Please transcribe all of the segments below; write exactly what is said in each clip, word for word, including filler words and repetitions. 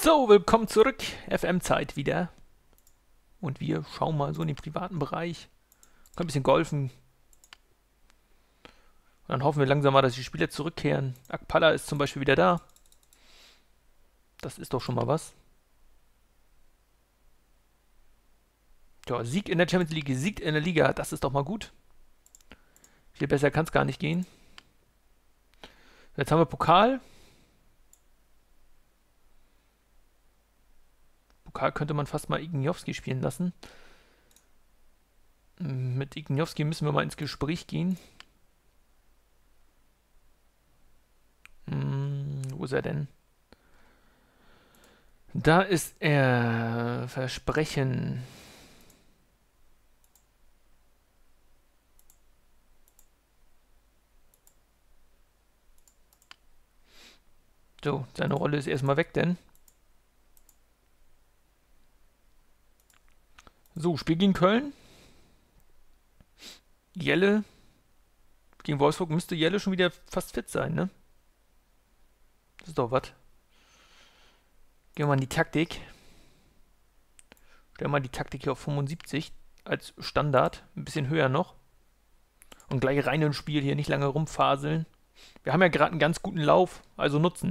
So, willkommen zurück. F M-Zeit wieder. Und wir schauen mal so in den privaten Bereich. Können ein bisschen golfen. Und dann hoffen wir langsam mal, dass die Spieler zurückkehren. Akpala ist zum Beispiel wieder da. Das ist doch schon mal was. Ja, Sieg in der Champions League, Sieg in der Liga, das ist doch mal gut. Viel besser kann es gar nicht gehen. Jetzt haben wir Pokal. Pokal könnte man fast mal Igniowski spielen lassen. Mit Igniowski müssen wir mal ins Gespräch gehen. Hm, wo ist er denn? Da ist er. Versprechen. So, seine Rolle ist erstmal weg, denn. So, Spiel gegen Köln. Jelle. Gegen Wolfsburg müsste Jelle schon wieder fast fit sein, ne? Das ist doch was. Gehen wir mal in die Taktik. Stellen wir mal die Taktik hier auf fünfundsiebzig als Standard. Ein bisschen höher noch. Und gleich rein ins Spiel hier, nicht lange rumfaseln. Wir haben ja gerade einen ganz guten Lauf, also nutzen.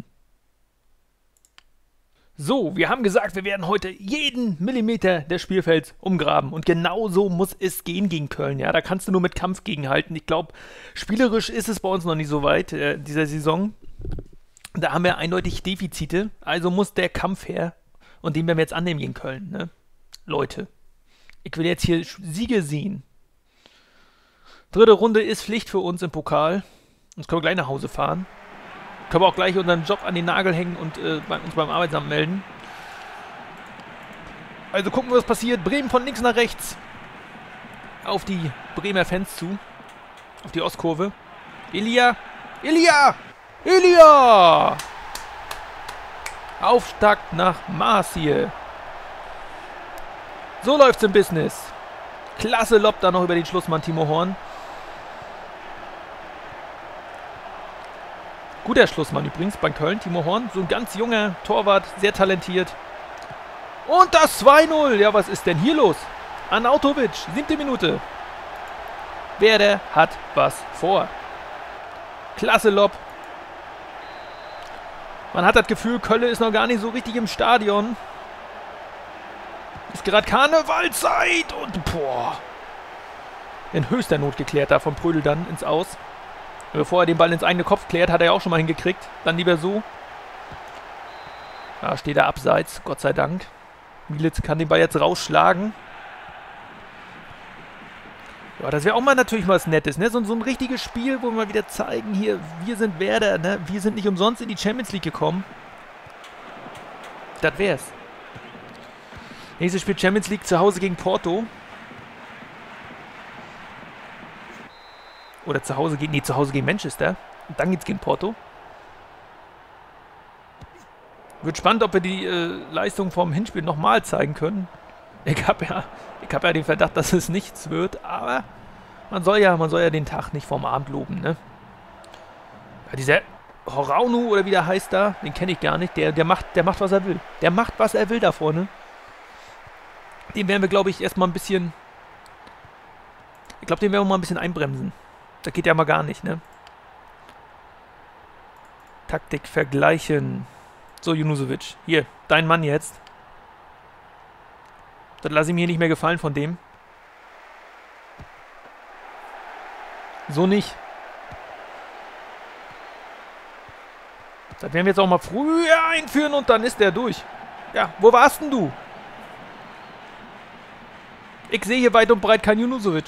So, wir haben gesagt, wir werden heute jeden Millimeter des Spielfelds umgraben. Und genau so muss es gehen gegen Köln. Ja, da kannst du nur mit Kampf gegenhalten. Ich glaube, spielerisch ist es bei uns noch nicht so weit, äh, dieser Saison. Da haben wir eindeutig Defizite. Also muss der Kampf her. Und den werden wir jetzt annehmen gegen Köln. Ne? Leute, ich will jetzt hier Siege sehen. Dritte Runde ist Pflicht für uns im Pokal. Uns können wir gleich nach Hause fahren. Können wir auch gleich unseren Job an den Nagel hängen und äh, bei, uns beim Arbeitsamt melden. Also gucken wir, was passiert. Bremen von links nach rechts. Auf die Bremer Fans zu. Auf die Ostkurve. Elia. Elia. Elia. Auftakt nach Marseille. So läuft's im Business. Klasse Lob da noch über den Schlussmann Timo Horn. Guter Schlussmann übrigens bei Köln, Timo Horn. So ein ganz junger Torwart, sehr talentiert. Und das zwei null. Ja, was ist denn hier los? Arnautovic, siebte Minute. Werder hat was vor. Klasse Lob. Man hat das Gefühl, Köln ist noch gar nicht so richtig im Stadion. Ist gerade Karnevalzeit und boah. In höchster Not geklärt da von Prödel dann ins Aus. Bevor er den Ball ins eigene Kopf klärt, hat er ja auch schon mal hingekriegt. Dann lieber so. Da steht er abseits, Gott sei Dank. Mielitz kann den Ball jetzt rausschlagen. Ja, das wäre auch mal natürlich was Nettes, ne? So, so ein richtiges Spiel, wo wir mal wieder zeigen, hier, wir sind Werder, ne? Wir sind nicht umsonst in die Champions League gekommen. Das wär's. Nächstes Spiel Champions League zu Hause gegen Porto. Oder zu Hause gegen, nee, zu Hause gegen Manchester. Und dann geht's gegen Porto. Wird spannend, ob wir die äh, Leistung vom Hinspiel nochmal zeigen können. Ich habe ja, ich hab ja den Verdacht, dass es nichts wird, aber man soll ja, man soll ja den Tag nicht vorm Abend loben, ne? Ja, dieser Horaunu, oder wie der heißt da, den kenne ich gar nicht, der, der, macht, der macht, was er will. Der macht, was er will da vorne. Den werden wir, glaube ich, erstmal ein bisschen... Ich glaube, den werden wir mal ein bisschen einbremsen. Das geht ja mal gar nicht, ne? Taktik vergleichen. So, Junusovic. Hier, dein Mann jetzt. Das lasse ich mir hier nicht mehr gefallen von dem. So nicht. Das werden wir jetzt auch mal früher einführen und dann ist der durch. Ja, wo warst denn du? Ich sehe hier weit und breit kein Junusovic.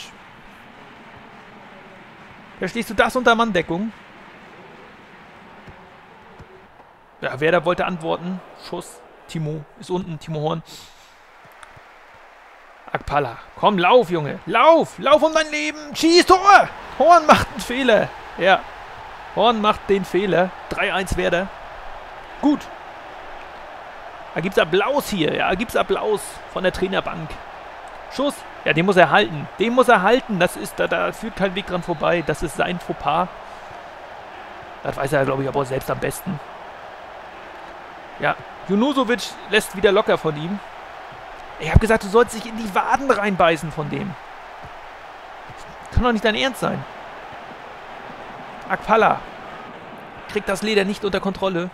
Verstehst du das unter Manndeckung? Ja, Werder wollte antworten. Schuss. Timo ist unten. Timo Horn. Akpala. Komm, lauf, Junge. Lauf. Lauf um dein Leben. Schieß Tor. Horn macht einen Fehler. Ja. Horn macht den Fehler. drei eins Werder. Gut. Da gibt's Applaus hier. Ja, da gibt's Applaus von der Trainerbank. Schuss. Ja, den muss er halten. Den muss er halten. Das ist, da, da führt kein Weg dran vorbei. Das ist sein Fauxpas. Das weiß er, glaube ich, aber auch selbst am besten. Ja, Junusovic lässt wieder locker von ihm. Ich habe gesagt, du sollst dich in die Waden reinbeißen von dem. Kann doch nicht dein Ernst sein. Akpala kriegt das Leder nicht unter Kontrolle.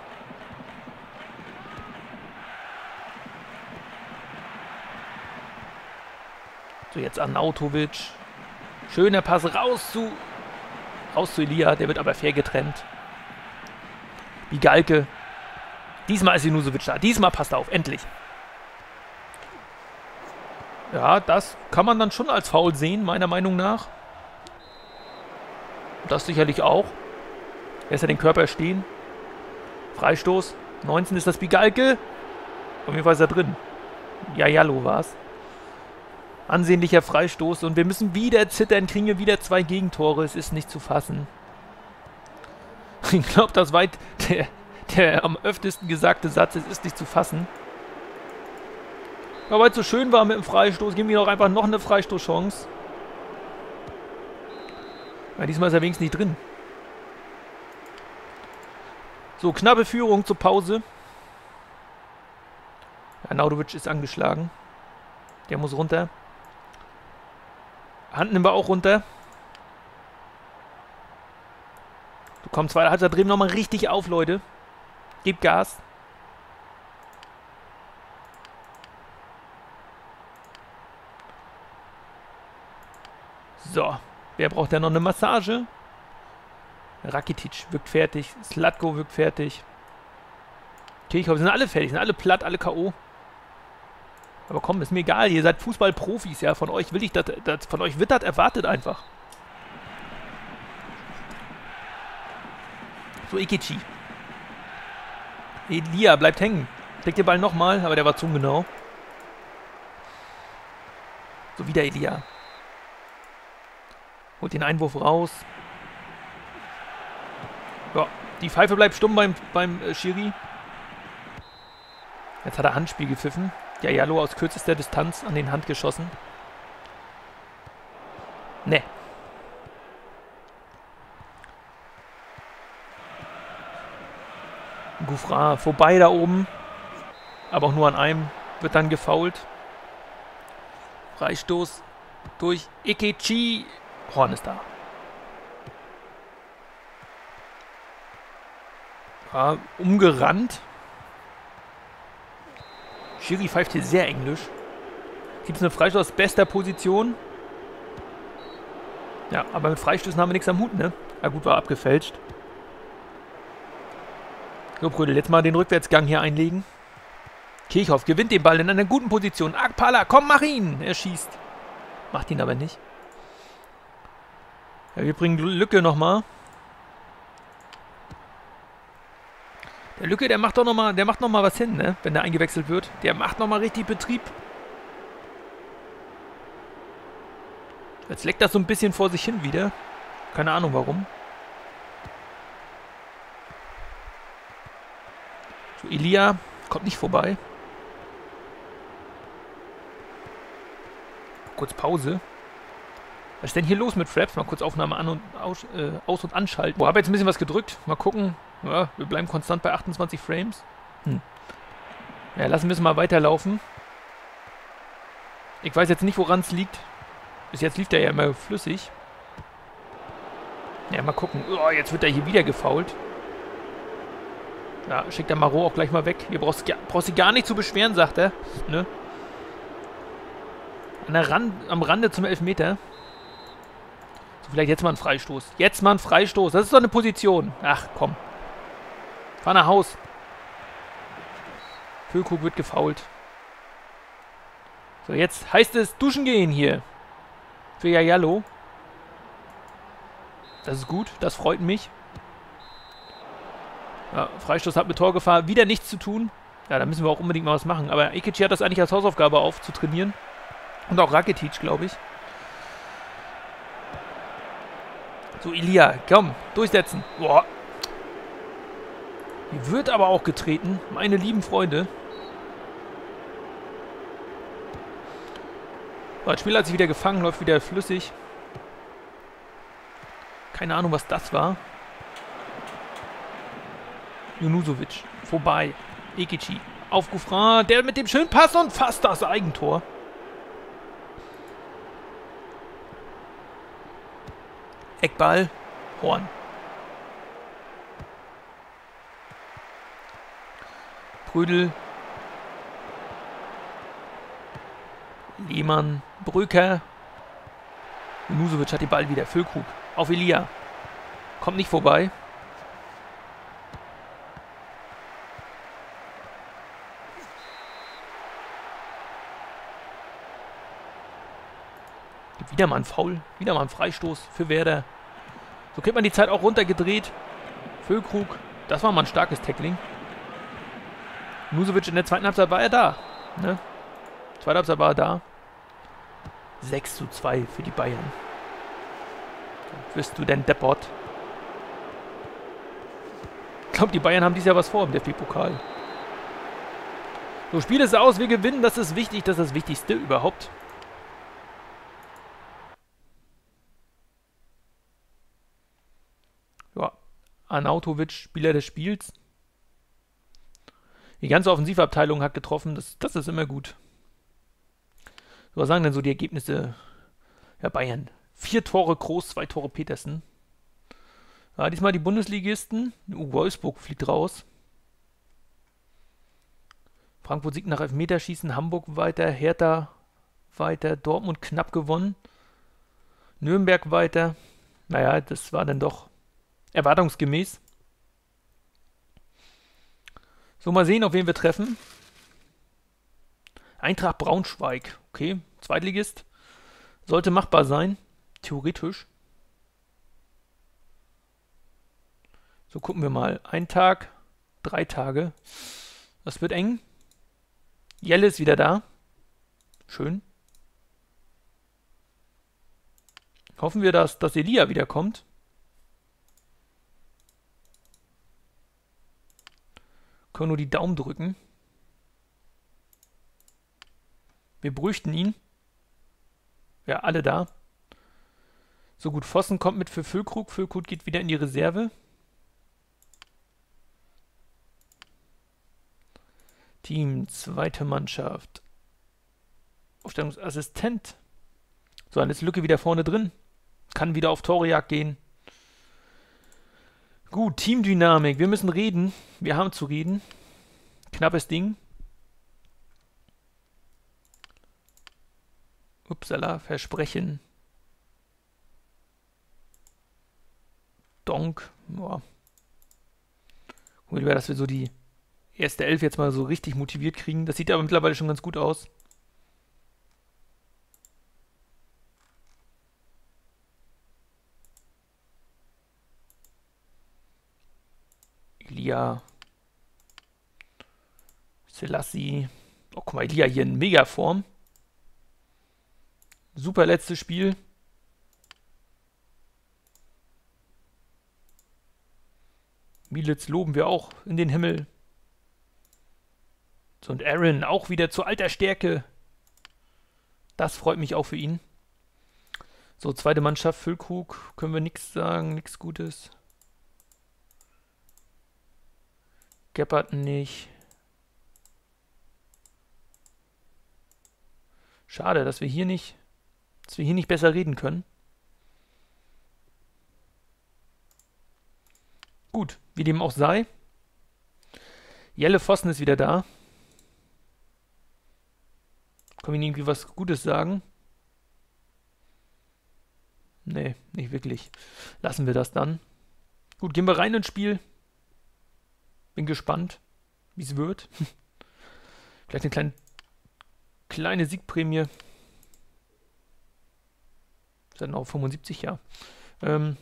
So, jetzt Arnautovic. Schöner Pass raus zu... Raus zu Elia. Der wird aber fair getrennt. Bigalke. Diesmal ist Junusovic da. Diesmal passt er auf. Endlich. Ja, das kann man dann schon als Foul sehen, meiner Meinung nach. Das sicherlich auch. Lässt er den Körper stehen. Freistoß. neunzehn ist das Bigalke. Auf jeden Fall ist er drin. Ja, Jallo war es. Ansehnlicher Freistoß. Und wir müssen wieder zittern. Kriegen wir wieder zwei Gegentore. Es ist nicht zu fassen. Ich glaube, das weit der, der am öftesten gesagte Satz. Es ist nicht zu fassen. Aber weil es so schön war mit dem Freistoß, geben wir doch einfach noch eine Freistoßchance. Ja, diesmal ist er wenigstens nicht drin. So, knappe Führung zur Pause. Ja, Naudovic ist angeschlagen. Der muss runter. Hand nehmen wir auch runter. Du kommst, zweite Halbzeit, drehen wir nochmal richtig auf, Leute. Gebt Gas. So, wer braucht denn noch eine Massage? Rakitic wirkt fertig, Slatko wirkt fertig. Kirchhoff sind alle fertig, sind alle platt, alle K O Aber komm, ist mir egal, ihr seid Fußballprofis, ja, von euch will ich das, das von euch wird das erwartet einfach. So, Ekici. Elia bleibt hängen. Steckt den Ball nochmal, aber der war zu ungenau. So, wieder Elia. Holt den Einwurf raus. Ja, die Pfeife bleibt stumm beim, beim äh, Schiri. Jetzt hat er Handspiel gepfiffen. Ja, Jallo aus kürzester Distanz an den Hand geschossen. Ne. Gouffra vorbei da oben. Aber auch nur an einem. Wird dann gefoult. Freistoß durch Ekici. Horn ist da. Ja, umgerannt. Schiri pfeift hier sehr englisch. Gibt es eine Freistoß aus bester Position? Ja, aber mit Freistößen haben wir nichts am Hut, ne? Ja gut, war abgefälscht. So, Brödel, jetzt mal den Rückwärtsgang hier einlegen. Kirchhoff gewinnt den Ball in einer guten Position. Akpala, komm, mach ihn! Er schießt. Macht ihn aber nicht. Ja, wir bringen Lücke nochmal. Der Lücke, der macht doch nochmal, der macht noch mal was hin, ne? Wenn der eingewechselt wird. Der macht nochmal richtig Betrieb. Jetzt leckt das so ein bisschen vor sich hin wieder. Keine Ahnung warum. So, Elia kommt nicht vorbei. Kurz Pause. Was ist denn hier los mit Fraps? Mal kurz Aufnahme an und aus, äh, aus- und anschalten. Boah, habe jetzt ein bisschen was gedrückt. Mal gucken. Ja, wir bleiben konstant bei achtundzwanzig Frames. Hm. Ja, lassen wir es mal weiterlaufen. Ich weiß jetzt nicht, woran es liegt. Bis jetzt lief der ja immer flüssig. Ja, mal gucken. Oh, jetzt wird er hier wieder gefoult. Ja, schickt der Marot auch gleich mal weg. Hier brauchst du brauchst dich gar nicht zu beschweren, sagt er. Ne? An der Rand, am Rande zum Elfmeter. So, vielleicht jetzt mal ein Freistoß. Jetzt mal ein Freistoß. Das ist doch eine Position. Ach, komm. Fahr nach Haus. Füllkrug wird gefoult. So, jetzt heißt es duschen gehen hier. Für Jallo. Das ist gut. Das freut mich. Ja, Freistoß hat mit Torgefahr wieder nichts zu tun. Ja, da müssen wir auch unbedingt mal was machen. Aber Ekici hat das eigentlich als Hausaufgabe auf, zu trainieren. Und auch Rakitic, glaube ich. So, Elia, komm, durchsetzen. Boah. Hier wird aber auch getreten. Meine lieben Freunde. So, das Spiel hat sich wieder gefangen, läuft wieder flüssig. Keine Ahnung, was das war. Junusovic, vorbei. Ekici, Auf Gouffran, der mit dem schönen Pass und fast das Eigentor. Eckball, Horn. Prödel. Lehmann, Bröker. Nusovic hat den Ball wieder. Füllkrug auf Elia. Kommt nicht vorbei. Gibt wieder mal ein Foul. Wieder mal ein Freistoß für Werder. So kriegt man die Zeit auch runtergedreht. Füllkrug. Das war mal ein starkes Tackling. Nusovic in der zweiten Halbzeit war er da. Ne? Zweite Halbzeit war er da. sechs zu zwei für die Bayern. Wirst du denn deppert? Ich glaube, die Bayern haben dieses Jahr was vor im D F B-Pokal. So, Spiel es aus, wir gewinnen, das ist wichtig, das ist das Wichtigste überhaupt. Ja, Arnautovic, Spieler des Spiels. Die ganze Offensivabteilung hat getroffen, das, das ist immer gut. So, was sagen denn so die Ergebnisse? Ja, Bayern. Vier Tore Groß, zwei Tore Petersen. Ja, diesmal die Bundesligisten. Uh, Wolfsburg fliegt raus. Frankfurt siegt nach Elfmeterschießen. Hamburg weiter. Hertha weiter. Dortmund knapp gewonnen. Nürnberg weiter. Naja, das war dann doch erwartungsgemäß. So, mal sehen, auf wen wir treffen. Eintracht Braunschweig. Okay, Zweitligist. Sollte machbar sein. Theoretisch. So, gucken wir mal. Ein Tag, drei Tage. Das wird eng. Jelle ist wieder da. Schön. Hoffen wir, dass, dass Elia wiederkommt. Können nur die Daumen drücken. Wir bräuchten ihn. Ja, alle da. So gut, Vossen kommt mit für Füllkrug. Füllkrug geht wieder in die Reserve. Team, zweite Mannschaft. Aufstellungsassistent. So, dann ist Lücke wieder vorne drin. Kann wieder auf Torejagd gehen. Gut, Teamdynamik. Wir müssen reden. Wir haben zu reden. Knappes Ding. Upsala, Versprechen. Donk. Boah. Gucken wir, dass wir so die erste Elf jetzt mal so richtig motiviert kriegen. Das sieht aber mittlerweile schon ganz gut aus. Elia. Selassie. Oh, guck mal, Elia hier in Megaform. Super letztes Spiel. Mielitz loben wir auch in den Himmel. So, und Aaron auch wieder zu alter Stärke. Das freut mich auch für ihn. So, zweite Mannschaft, Füllkrug. Können wir nichts sagen, nichts Gutes. Gebhardt nicht. Schade, dass wir hier nicht, dass wir hier nicht besser reden können. Gut, wie dem auch sei. Jelle Vossen ist wieder da. Können wir irgendwie was Gutes sagen? Nee, nicht wirklich. Lassen wir das dann. Gut, gehen wir rein ins Spiel. Bin gespannt, wie es wird. Vielleicht eine kleine, kleine Siegprämie. Ist dann auch fünfundsiebzig, ja. Ähm,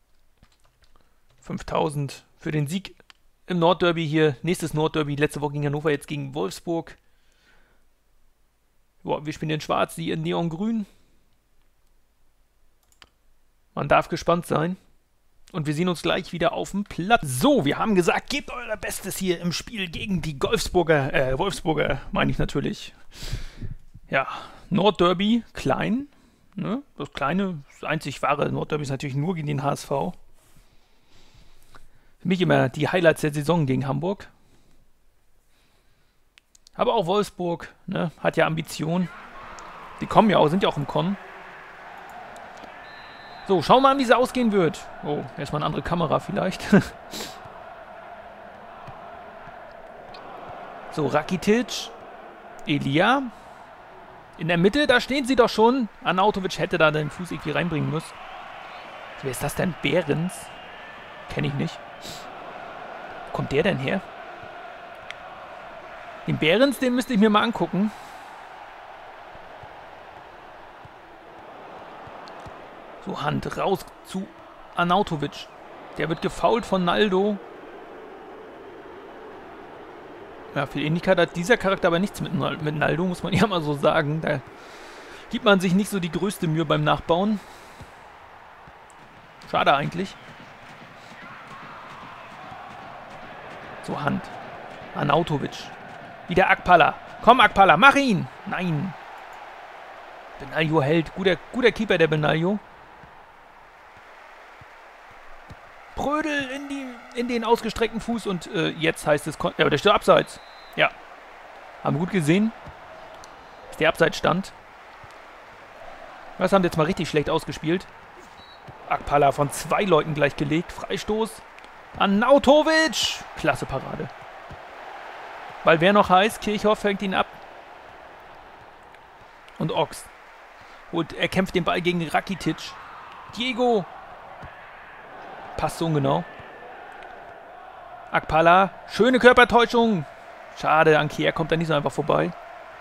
fünftausend für den Sieg im Nordderby hier. Nächstes Nordderby, letzte Woche gegen Hannover, jetzt gegen Wolfsburg. Boah, wir spielen in Schwarz, die in Neongrün. Man darf gespannt sein. Und wir sehen uns gleich wieder auf dem Platz. So, wir haben gesagt, gebt euer Bestes hier im Spiel gegen die Golfsburger, äh, Wolfsburger, meine ich natürlich. Ja, Nordderby, klein. Ne? Das kleine, das einzig wahre Nordderby ist natürlich nur gegen den H S V. Für mich immer die Highlights der Saison gegen Hamburg. Aber auch Wolfsburg, ne, hat ja Ambition. Die kommen ja auch, sind ja auch im Kommen. So, schauen wir mal an, wie es ausgehen wird. Oh, erstmal eine andere Kamera vielleicht. So, Rakitic. Elia. In der Mitte, da stehen sie doch schon. Arnautovic hätte da den Fuß irgendwie reinbringen müssen. Wer ist das denn? Behrens? Kenne ich nicht. Wo kommt der denn her? Den Behrens, den müsste ich mir mal angucken. So, Hand raus zu Arnautovic. Der wird gefoult von Naldo. Ja, für Ähnlichkeit hat dieser Charakter aber nichts mit, mit Naldo, muss man ja mal so sagen. Da gibt man sich nicht so die größte Mühe beim Nachbauen. Schade eigentlich. So, Hand. Arnautovic. Wieder Akpala. Komm, Akpala, mach ihn! Nein. Benaglio hält. Guter, guter Keeper, der Benaglio. Brödel in, die, in den ausgestreckten Fuß und äh, jetzt heißt es... Ja, aber der steht abseits. Ja. Haben wir gut gesehen. Dass der abseits stand. Das haben wir jetzt mal richtig schlecht ausgespielt. Akpala von zwei Leuten gleich gelegt. Freistoß. Arnautovic. Klasse Parade. Weil wer noch heiß? Kirchhoff fängt ihn ab. Und Ochs. Und er kämpft den Ball gegen Rakitic. Diego. Passt so ungenau. Akpala. Schöne Körpertäuschung. Schade, Ankier kommt da nicht so einfach vorbei.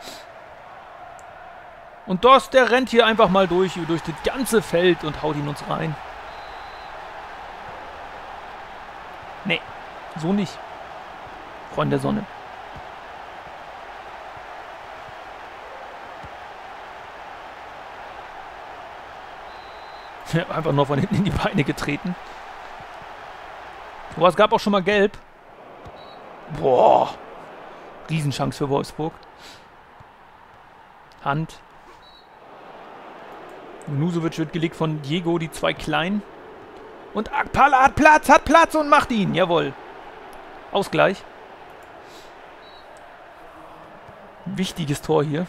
Und Dost, der rennt hier einfach mal durch, durch das ganze Feld und haut ihn uns rein. Nee, so nicht. Freunde der Sonne. Einfach nur von hinten in die Beine getreten. Boah, es gab auch schon mal Gelb. Boah. Riesenchance für Wolfsburg. Hand. Nusovic wird gelegt von Diego, die zwei Kleinen. Und Akpala hat Platz, hat Platz und macht ihn. Jawohl. Ausgleich. Wichtiges Tor hier.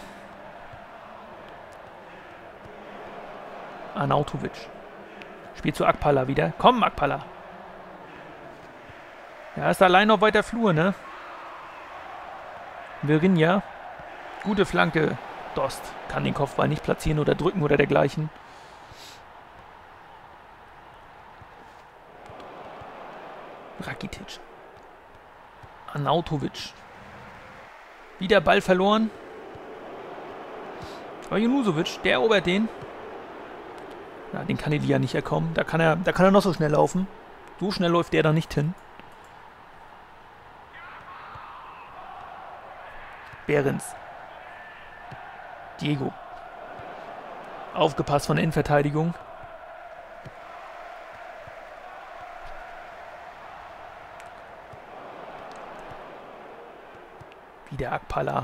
Arnautovic. Spielt zu Akpala wieder. Komm, Akpala. Ja, ist allein auf weiter Flur, ne? Virinja. Gute Flanke. Dost kann den Kopfball nicht platzieren oder drücken oder dergleichen. Rakitic. Arnautovic. Wieder Ball verloren. Aber Junusovic, der erobert den. Na, den kann Elia nicht erkommen. Da kann er, da kann er noch so schnell laufen. So schnell läuft der da nicht hin. Behrens. Diego. Aufgepasst von der Innenverteidigung. Wieder Akpala.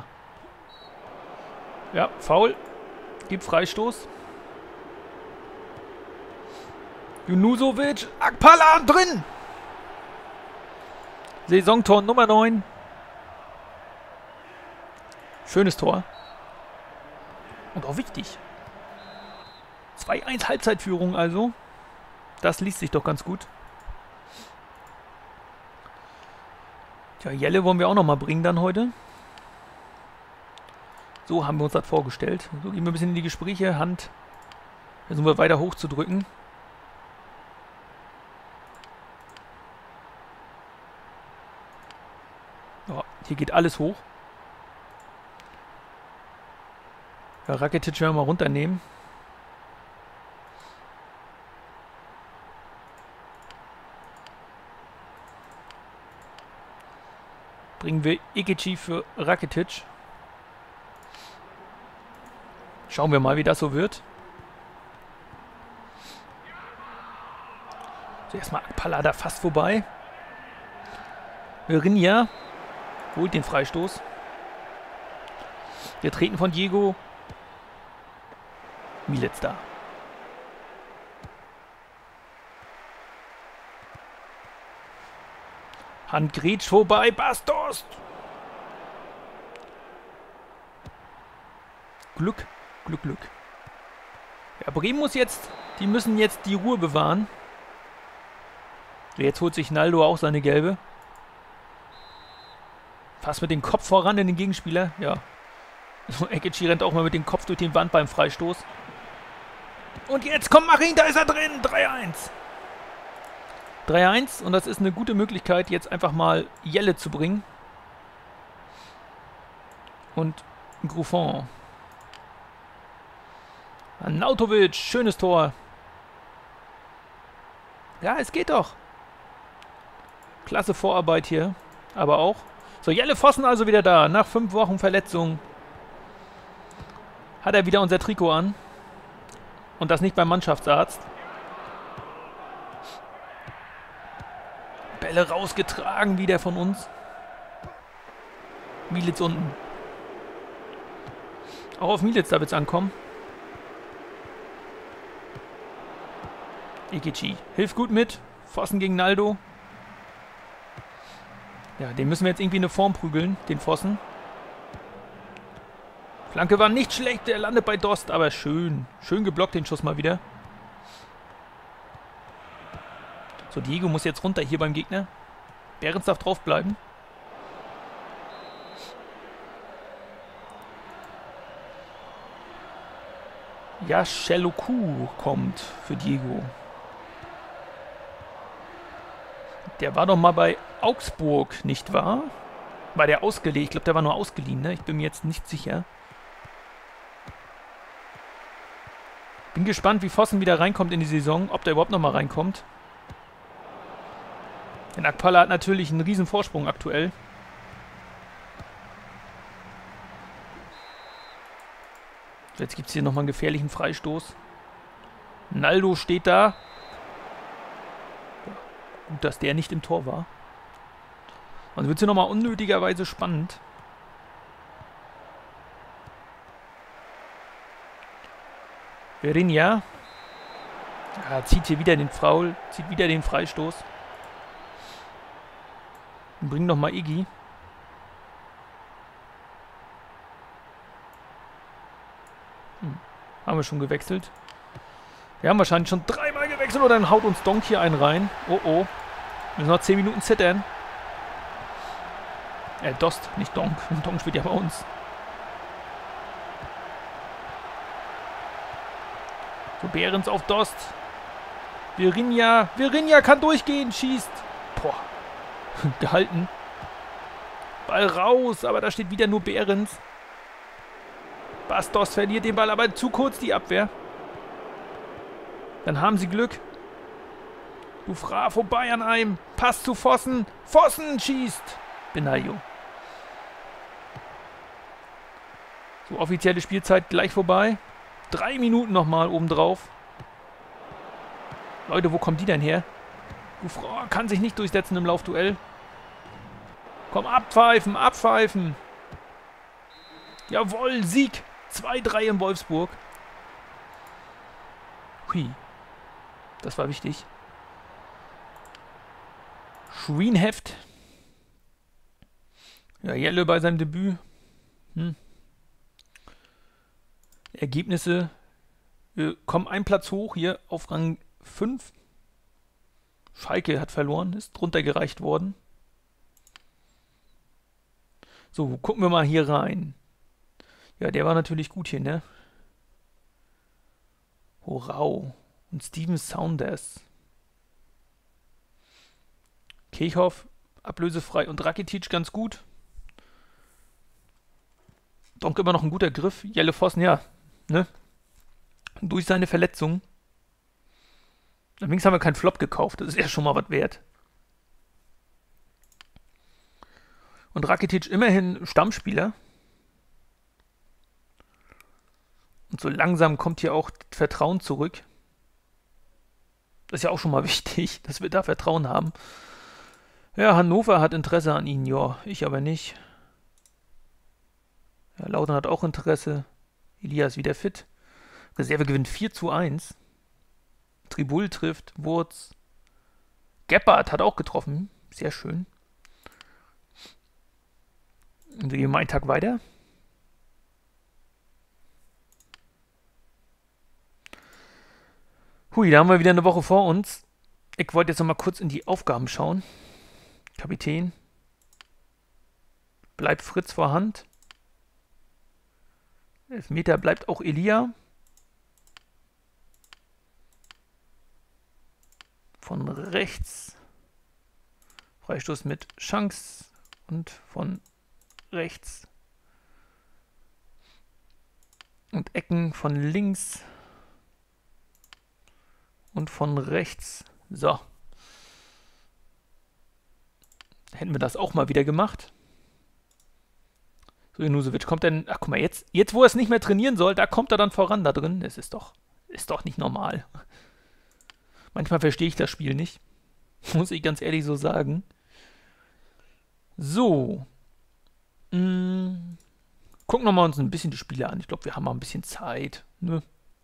Ja, Foul. Gibt Freistoß. Junusovic. Akpala drin. Saisontor Nummer neun. Schönes Tor. Und auch wichtig. zwei eins Halbzeitführung also. Das liest sich doch ganz gut. Tja, Jelle wollen wir auch nochmal bringen dann heute. So haben wir uns das vorgestellt. So gehen wir ein bisschen in die Gespräche. Hand. Versuchen wir weiter hoch zu drücken. Ja, hier geht alles hoch. Ja, Rakitic werden wir mal runternehmen. Bringen wir Ikichi für Rakitic. Schauen wir mal, wie das so wird. So, erstmal Akpala da fast vorbei. Virinja holt den Freistoß. Wir treten von Diego. Militz da. Hand grätscht vorbei. Bastos. Glück, Glück, Glück. Ja, Bremen muss jetzt, die müssen jetzt die Ruhe bewahren. So, jetzt holt sich Naldo auch seine gelbe. Fast mit dem Kopf voran in den Gegenspieler. Ja. So, Ekici rennt auch mal mit dem Kopf durch den Wand beim Freistoß. Und jetzt kommt Marin, da ist er drin. drei eins. drei eins und das ist eine gute Möglichkeit, jetzt einfach mal Jelle zu bringen. Und Gruffon. Nautovic, schönes Tor. Ja, es geht doch. Klasse Vorarbeit hier. Aber auch. So, Jelle Vossen also wieder da. Nach fünf Wochen Verletzung. Hat er wieder unser Trikot an. Und das nicht beim Mannschaftsarzt. Bälle rausgetragen wieder von uns. Mielitz unten. Auch auf Mielitz da wird es ankommen. Ekici hilft gut mit. Vossen gegen Naldo. Ja, den müssen wir jetzt irgendwie in eine Form prügeln, den Vossen. Flanke war nicht schlecht, der landet bei Dost, aber schön. Schön geblockt den Schuss mal wieder. So, Diego muss jetzt runter hier beim Gegner. Behrens darf draufbleiben. Ja, Sheloku kommt für Diego. Der war doch mal bei Augsburg, nicht wahr? War der ausgeliehen? Ich glaube, der war nur ausgeliehen, ne? Ich bin mir jetzt nicht sicher. Bin gespannt, wie Vossen wieder reinkommt in die Saison. Ob der überhaupt noch mal reinkommt. Denn Akpala hat natürlich einen riesen Vorsprung aktuell. Jetzt gibt es hier nochmal einen gefährlichen Freistoß. Naldo steht da. Gut, dass der nicht im Tor war. Und wird es hier nochmal unnötigerweise spannend. Verinja. Ja, zieht hier wieder den Foul. Zieht wieder den Freistoß. Und bringt nochmal Iggy. Hm. Haben wir schon gewechselt. Wir haben wahrscheinlich schon dreimal gewechselt oder dann haut uns Donk hier einen rein. Oh oh. Müssen noch zehn Minuten zittern. Äh, Dost, nicht Donk. Donk spielt ja bei uns. So, Behrens auf Dost. Virinja. Virinja kann durchgehen. Schießt. Boah. Gehalten. Ball raus. Aber da steht wieder nur Behrens. Bastos verliert den Ball, aber zu kurz die Abwehr. Dann haben sie Glück. Dufra vorbei an einem. Pass zu Vossen. Vossen schießt. Benayo. So, offizielle Spielzeit gleich vorbei. Drei Minuten nochmal obendrauf. Leute, wo kommen die denn her? Dufra kann sich nicht durchsetzen im Laufduell. Komm, abpfeifen, abpfeifen. Jawohl, Sieg. zwei drei in Wolfsburg. Hui. Das war wichtig. Schwienheft. Ja, Jelle bei seinem Debüt. Hm. Ergebnisse. Wir kommen einen Platz hoch hier auf Rang fünf. Schalke hat verloren, ist drunter gereicht worden. So, gucken wir mal hier rein. Ja, der war natürlich gut hier, ne? Horau und Steven Saunders. Kirchhoff ablösefrei und Rakitic ganz gut. Donk immer noch ein guter Griff. Jelle Vossen, ja, ne? Durch seine Verletzung. Allerdings haben wir keinen Flop gekauft. Das ist ja schon mal was wert. Und Rakitic immerhin Stammspieler. Und so langsam kommt hier auch Vertrauen zurück. Das ist ja auch schon mal wichtig, dass wir da Vertrauen haben. Ja, Hannover hat Interesse an ihnen, ja, ich aber nicht. Ja, Lautern hat auch Interesse. Elias wieder fit. Reserve gewinnt vier zu eins. Tribul trifft, Wurz. Gebhardt hat auch getroffen. Sehr schön. Und wir gehen mal einen Tag weiter. Hui, da haben wir wieder eine Woche vor uns. Ich wollte jetzt noch mal kurz in die Aufgaben schauen. Kapitän. Bleibt Fritz vorhand. Elfmeter bleibt auch Elia. Von rechts. Freistoß mit Chance. Und von rechts. Und Ecken von links. Und von rechts. So. Hätten wir das auch mal wieder gemacht. So, Janusovic kommt dann. Ach, guck mal, jetzt, jetzt wo er es nicht mehr trainieren soll, da kommt er dann voran da drin. Das ist doch, ist doch nicht normal. Manchmal verstehe ich das Spiel nicht. Muss ich ganz ehrlich so sagen. So. Hm. Gucken wir mal uns ein bisschen die Spiele an. Ich glaube, wir haben mal ein bisschen Zeit. Ne?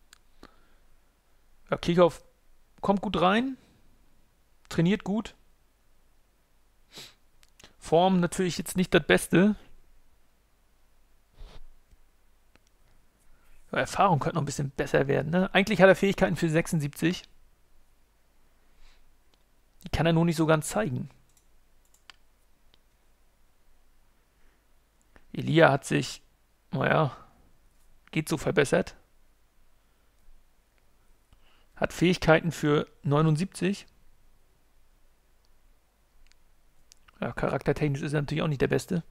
Ja, Kirchhoff kommt gut rein. Trainiert gut. Form natürlich jetzt nicht das Beste. Ja, Erfahrung könnte noch ein bisschen besser werden. Ne? Eigentlich hat er Fähigkeiten für sechsundsiebzig. Die kann er nur nicht so ganz zeigen. Elia hat sich, naja, geht so verbessert. Hat Fähigkeiten für neunundsiebzig. Ja, charaktertechnisch ist er natürlich auch nicht der Beste.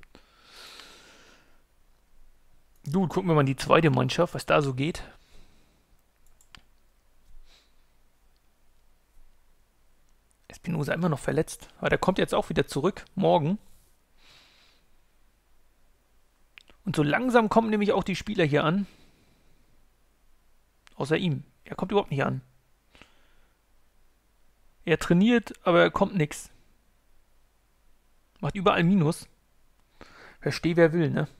Gut, gucken wir mal in die zweite Mannschaft, was da so geht. Espinosa immer noch verletzt. Aber der kommt jetzt auch wieder zurück, morgen. Und so langsam kommen nämlich auch die Spieler hier an. Außer ihm. Er kommt überhaupt nicht an. Er trainiert, aber er kommt nix. Macht überall Minus. Versteh, wer will, ne?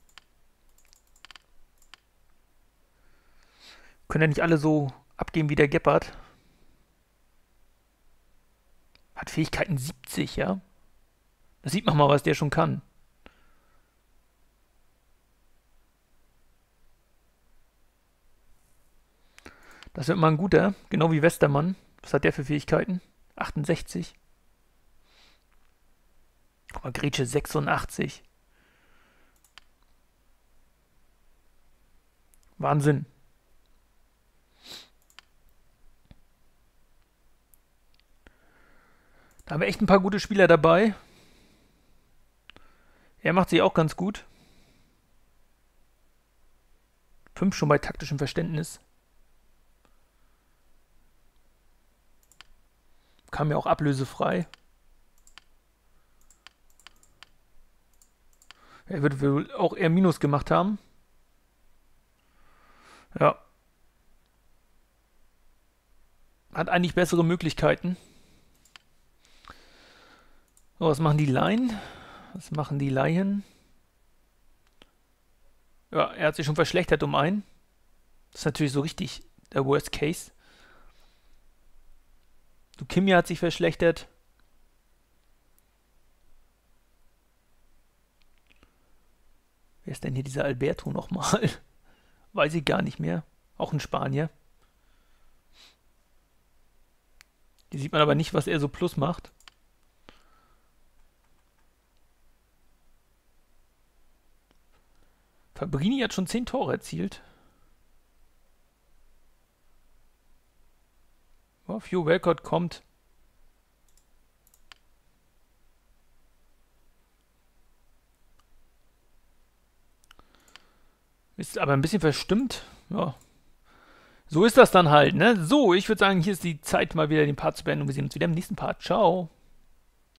Können ja nicht alle so abgeben wie der Gebhardt. Hat Fähigkeiten siebzig, ja? Da sieht man mal, was der schon kann. Das wird mal ein guter, genau wie Westermann. Was hat der für Fähigkeiten? achtundsechzig. Guck mal, Gretsche sechsundachtzig. Wahnsinn. Da haben wir echt ein paar gute Spieler dabei. Er macht sich auch ganz gut. Fünf schon bei taktischem Verständnis. Kam ja auch ablösefrei. Er wird wohl auch eher Minus gemacht haben. Ja. Hat eigentlich bessere Möglichkeiten. So, was machen die Laien? Was machen die Laien? Ja, er hat sich schon verschlechtert um einen. Das ist natürlich so richtig der Worst Case. Kimia hat sich verschlechtert. Wer ist denn hier dieser Alberto nochmal? Weiß ich gar nicht mehr. Auch ein Spanier. Hier sieht man aber nicht, was er so plus macht. Fabrini hat schon zehn Tore erzielt. Oh, Few Welcott kommt. Ist aber ein bisschen verstimmt. Ja. So ist das dann halt, ne? So, ich würde sagen, hier ist die Zeit, mal wieder den Part zu beenden und wir sehen uns wieder im nächsten Part. Ciao.